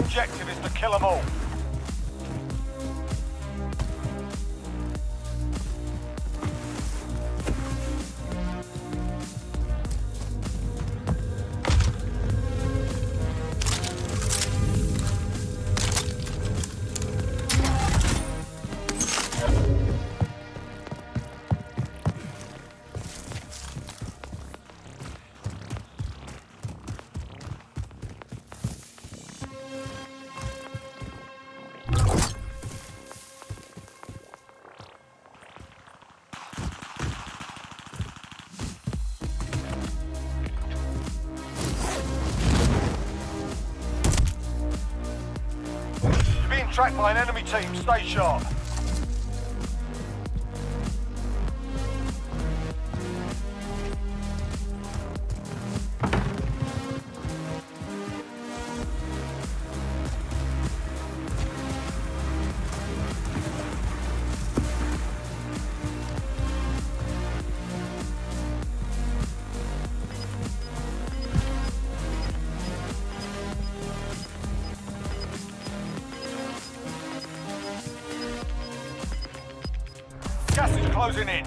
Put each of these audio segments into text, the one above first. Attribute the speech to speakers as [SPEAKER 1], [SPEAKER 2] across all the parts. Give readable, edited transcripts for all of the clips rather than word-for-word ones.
[SPEAKER 1] objective is to kill them all. Tracked by an enemy team, stay sharp. Gas is closing in.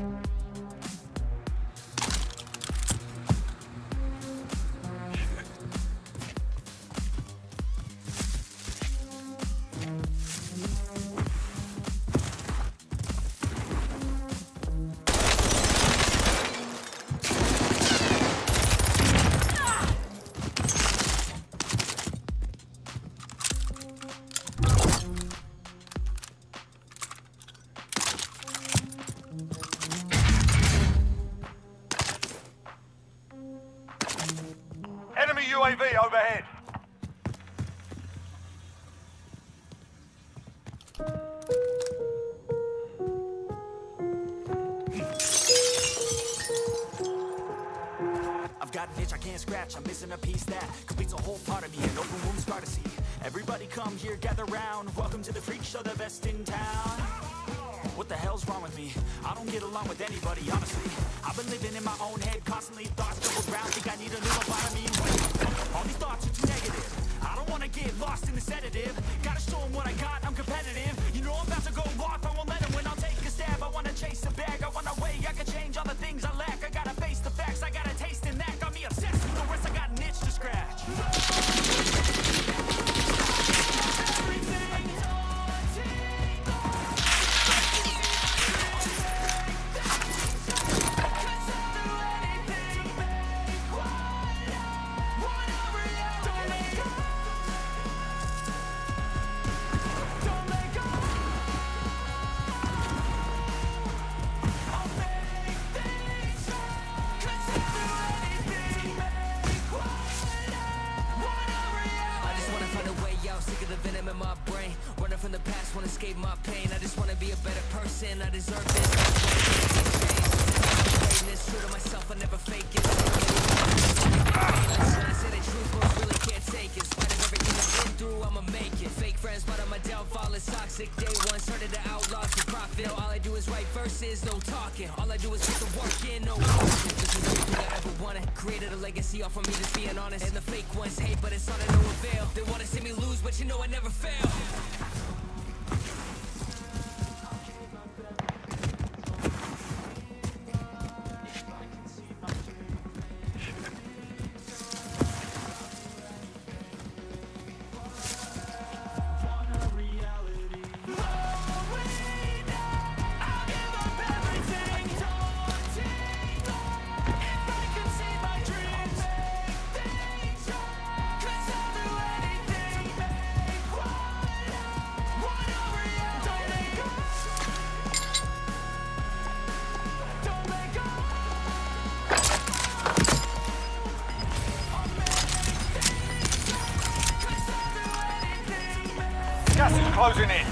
[SPEAKER 1] Enemy UAV overhead.
[SPEAKER 2] I've got an itch I can't scratch, I'm missing a piece that completes a whole part of me, an open wound scar to see. Everybody come here, gather round, welcome to the freak show, the best in town. What the hell's wrong with me? I don't get along with anybody, honestly. I've been living in my own head, constantly thoughts double round, think I need a new environment. All these thoughts are too negative, I don't wanna get lost in the sedative. Gotta show them what I got, I'm competitive. You know I'm about to go off, I won't let them win, I'll take a stab. I wanna chase a bag, I wanna weigh, I can change all the things I lack. I gotta face the facts, I got a taste in that. Got me obsessed with the rest, I got an itch to scratch.
[SPEAKER 3] Sick of the venom in my brain, running from the past, wanna escape my pain. I just wanna be a better person, I deserve this. Greatness, true to myself, I never fake it. When I say the truth, most really can't take it. In spite of everything I've been through, I'ma make it. Fake friends, but on my downfall is toxic. Day one, started to outlaws for profit. Now all I do is write verses, no talking. All I do is put the work in, no talking. This is everything I ever wanted. Created a legacy off of me, just being honest. And the fake ones hate, but it's all to no avail. They wanna see me lose, but you know I never fail.
[SPEAKER 1] Gas is closing in.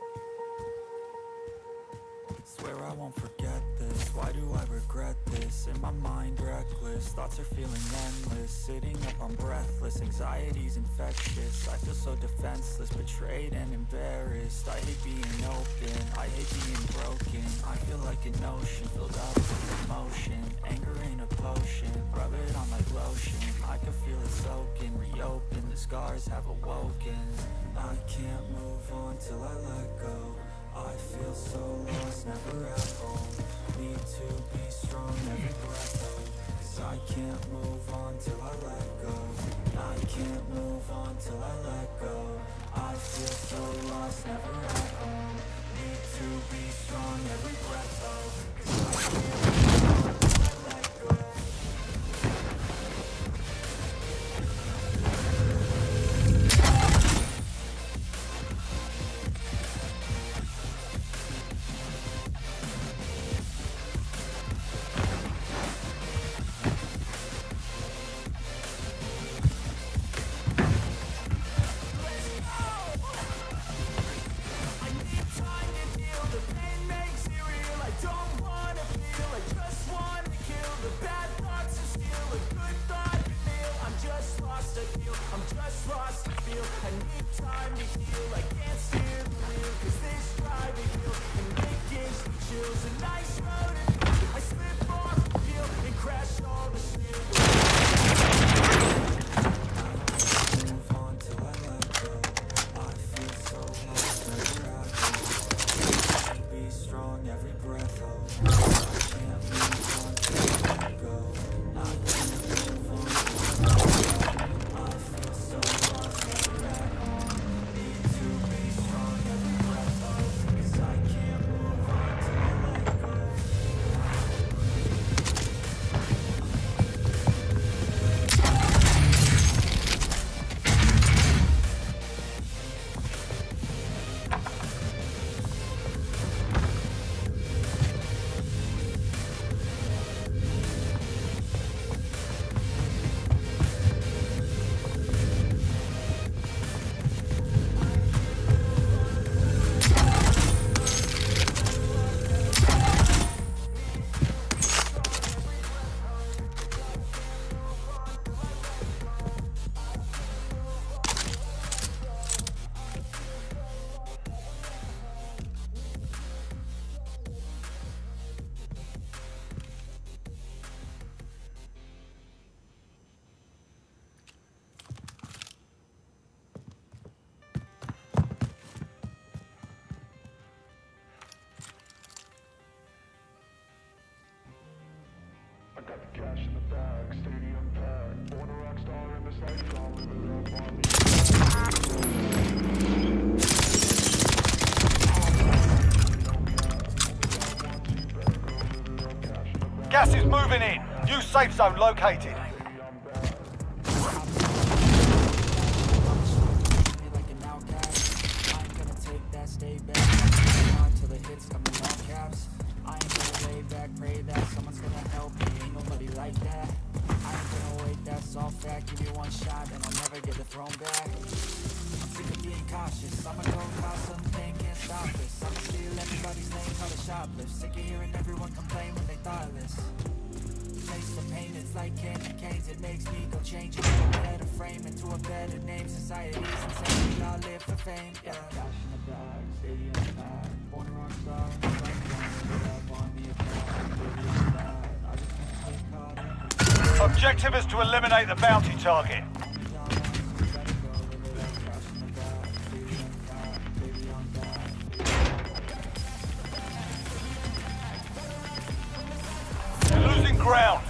[SPEAKER 2] Swear I won't forget this. Why do I regret this? in my mind reckless, thoughts are feeling endless, sitting up I'm breathless, anxiety's infectious, I feel so defenseless, betrayed and embarrassed, I hate being open, I hate being broken, I feel like an ocean filled up with emotion, anger ain't a potion, rub it on like lotion, I can feel it soaking, reopen, the scars have awoken, I can't move on till I let go, I feel so lost, never at home, need to be strong every breath though, 'cause I can't move on till I let go, I can't move on till I let go, I feel so lost, never at home, need to be strong every breath though, 'cause I can't move on till I let go.
[SPEAKER 1] Got the cash in the bag, stadium packed. Born a rock star in this life, I'll live it up on me. Gas is moving in. New safe zone located.
[SPEAKER 2] Pray that someone's gonna help me, ain't nobody like that. I ain't gonna wait, that's all fact. Give me one shot and I'll never get the throne back. I'm sick of being cautious, I'ma go cause something, can't stop this. I'ma steal everybody's name, call it shoplift. Sick of hearing everyone complain when they thoughtless. Taste the pain, it's like candy canes. It makes me go change into a better frame, into a better name. Society's insane, we all live for fame. Yeah. Cash in the bag, stadium packed. Born a rock star,
[SPEAKER 1] Objective is to eliminate the bounty target. They're losing ground.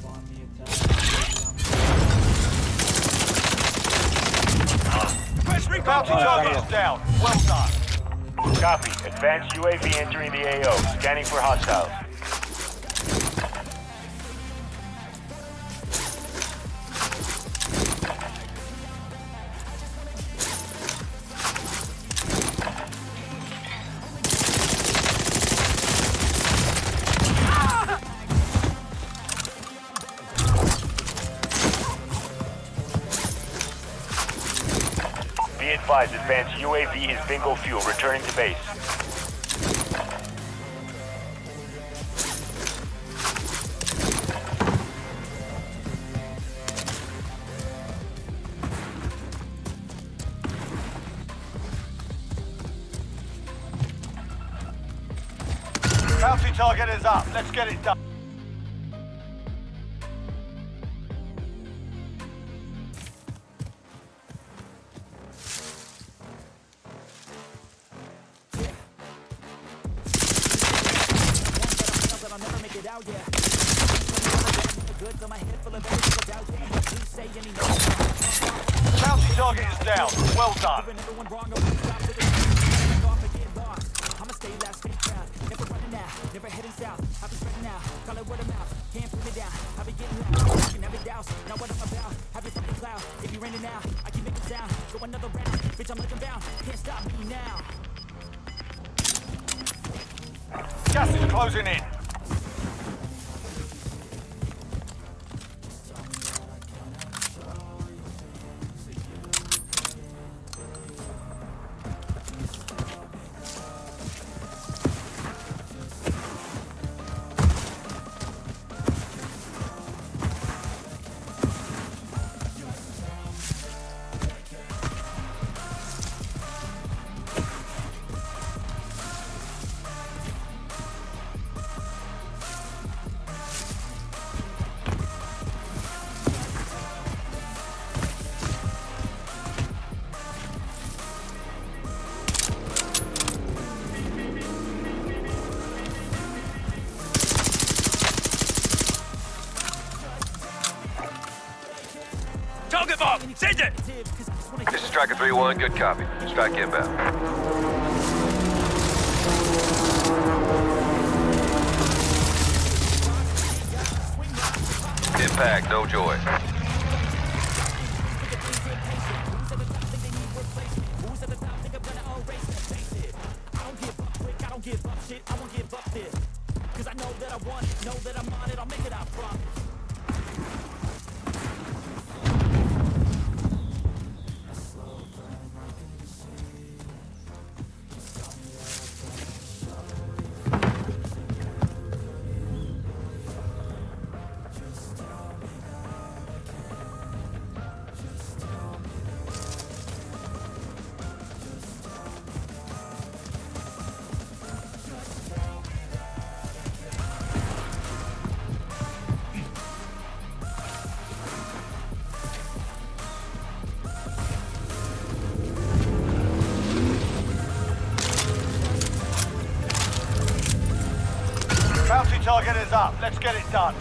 [SPEAKER 4] Bounty target is down. Well done.
[SPEAKER 5] Copy. Advanced UAV entering the AO. Scanning for hostiles. Be advised, advanced UAV is bingo fuel, returning to base.
[SPEAKER 4] Bounty target is up. Let's get it done.
[SPEAKER 2] I'll never make it out, yeah. Good on my head full of every single doubt, yeah. Please say any no.
[SPEAKER 4] Bounty target is down. Well done.
[SPEAKER 2] Everyone wrong, I won't stop till it's off and get lost. I'ma stay loud, stay proud. Never running out, never heading south. I'll be spreading out, call it word of mouth. Can't put it down, I'll be getting loud. You can have it douse, not what I'm about. Have your fucking cloud, if you're raining out, I keep making sound. Go another round, bitch, I'm looking bound. Can't stop me now.
[SPEAKER 4] Gas is closing in.
[SPEAKER 5] Target bomb! Send it!
[SPEAKER 6] This is Striker 3-1, good copy. Strike inbound. Impact, no joy.
[SPEAKER 2] I don't give up shit, I won't give up this. Cause I know that I want it, know that I'm on it, I'll make it, I promise.
[SPEAKER 4] Bounty target is up. Let's get it done.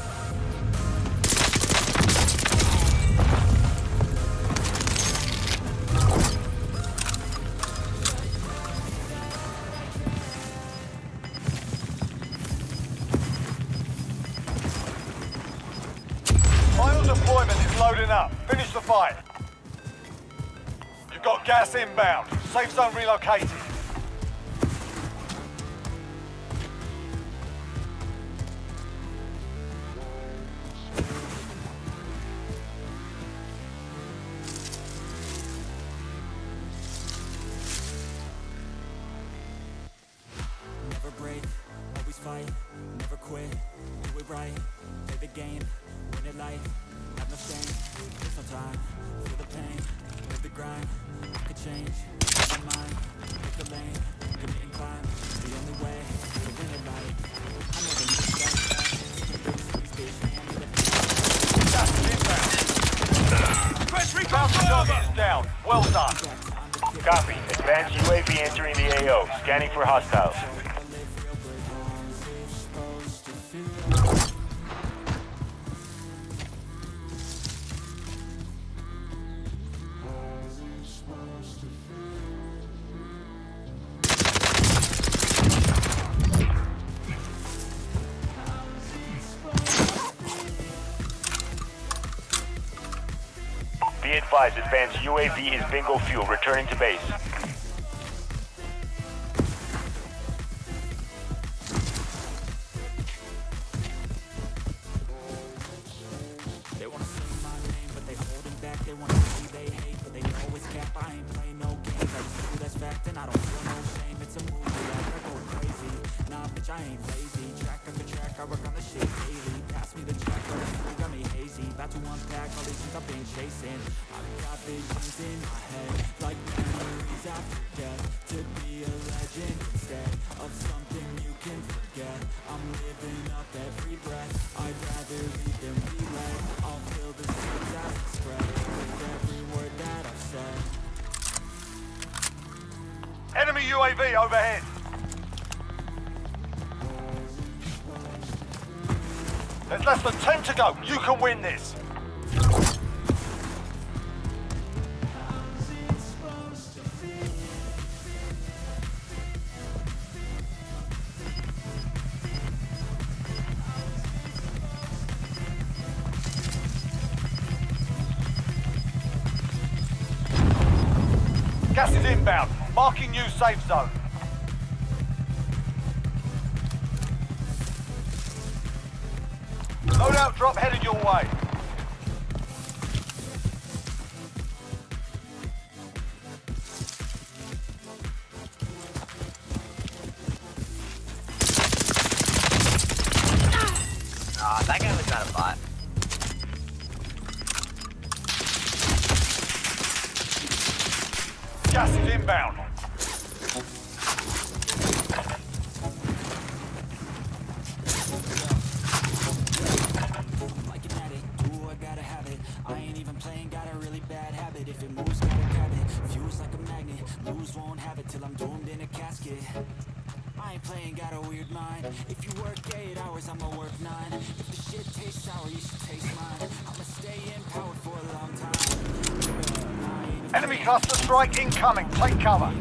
[SPEAKER 4] Final deployment is loading up. Finish the fight. You've got gas inbound. Safe zone relocated.
[SPEAKER 2] Never break, always fight, never quit, do it right, play the game, win it life, have no shame, there's no time, feel the pain, live the grind, I could change, my mind, pick the lane, commit and climb, the only way, to win it life, I never knew that
[SPEAKER 4] Bounty target is down. Well done.
[SPEAKER 5] Copy. Advanced UAV entering the AO. Scanning for hostiles. advised, advanced UAV is bingo fuel. Returning to base.
[SPEAKER 2] They wanna say my name, but they holding back. They wanna see they hate, but they know it's cap. I ain't play no games. I just do that's fact, and I don't feel no shame. It's a movie, I go crazy. Nah, bitch, I ain't lazy. Track after track, I work on the shit daily. Pass me the track, but it's still got me hazy. About to unpack all these things I've been chasing. I've got visions in my head, like memories I forget. To be a legend instead of something you can forget. I'm living up every breath. I'd rather lead than be led. I'll fill the seeds as it spread with every word that I've said.
[SPEAKER 4] Enemy UAV overhead. There's less than 10 to go. You can win this. Gas is inbound. Marking new safe zone. Loadout drop headed your way.
[SPEAKER 7] Ah, that guy was not a bot.
[SPEAKER 4] Gas is inbound.
[SPEAKER 2] Like an addict, ooh, I gotta have it. I ain't even playing, got a really bad habit. If it moves, gotta grab it. Fuse like a magnet, lose, won't have it till I'm doomed in a casket. I ain't playing, got a weird mind. If you work 8 hours, I'ma work 9. If the shit tastes sour, you should taste mine. I'ma stay empowered for a long time.
[SPEAKER 4] Enemy cluster strike incoming. Take cover.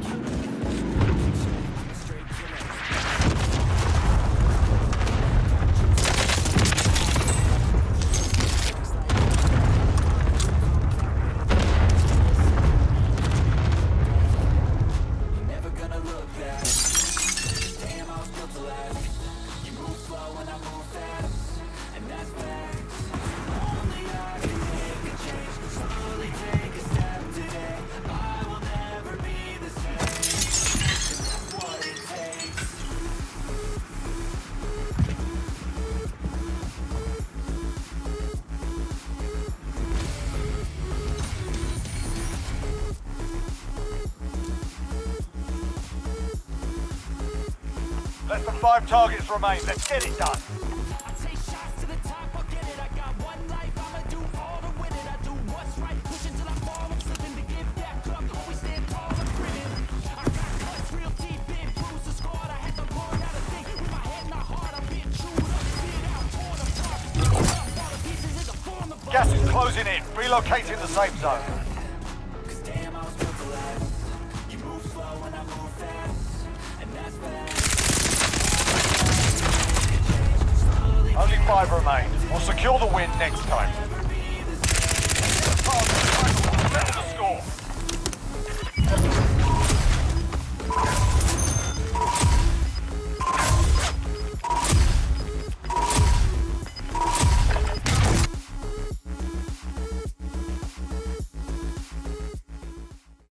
[SPEAKER 2] Never gonna look back. Damn, I was built to last. You move slow and I move fast, and that's facts. Only I can make a change. Slowly take a step today. I will never be the same. That's what it takes.
[SPEAKER 4] Less than 5 targets remain. Let's get it done.
[SPEAKER 2] I take shots to the top, I'll get it. I got one life, I'ma do all to win it. I do what's right, push until I fall. I'm slipping to give back up, always stand tall and grinning. I got cuts real deep, been bruised and scarred. I had to learn how to think with my head not hard. I'm being chewed up, spit out, torn apart. All the pieces in the form of
[SPEAKER 4] Gas is closing in. Relocating the safe zone.
[SPEAKER 2] Cause damn, I was built to last. You move slow and I move fast, and that's fast.
[SPEAKER 4] Only 5 remain. We'll secure the win next time.